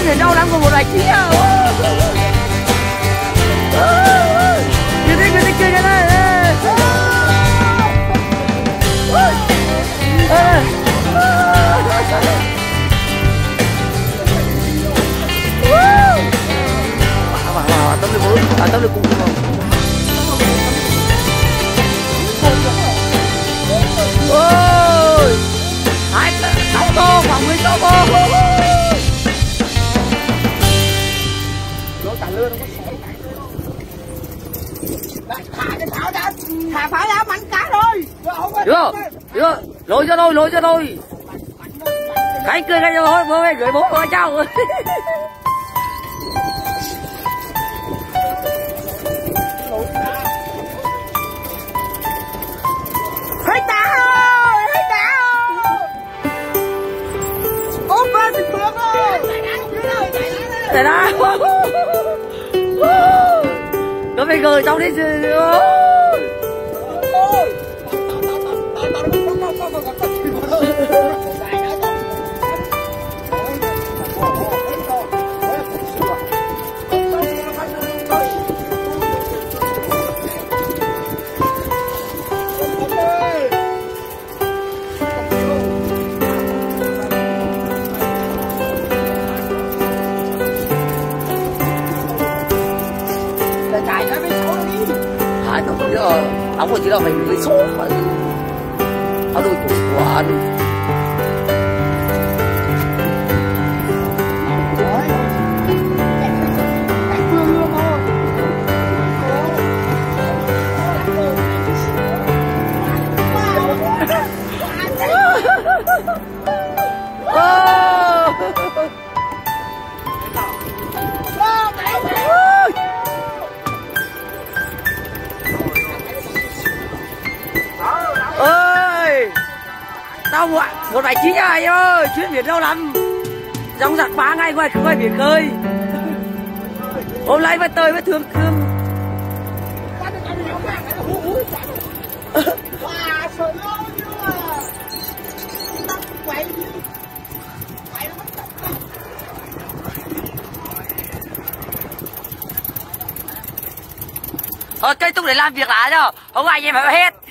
chuyên biển đâu lắm của một loài chim. Người thích chơi cái này. Tấm được cùng không? Ôi, hai sáu tô khoảng 10 tô bò. Nó cả lươn nó có sỏi cái thả cái pháo ra, thả pháo ra bắn cá thôi. Chưa, lôi cho tôi. Cái cười cái rồi, bố ơi, gửi bố qua cháu. Để đó. Nó phải gửi trong đi chứ. Đóng rồi chứ đâu phải người số mà đôi cổ quá đi. Tao một bài chín nha anh ơi, chuyến biển đâu lắm. Trong giặc 3 ngày ngoài biển khơi. Hôm nay vẫn tới với thương. Thôi kết thúc để làm việc lại rồi, không ai em phải hết.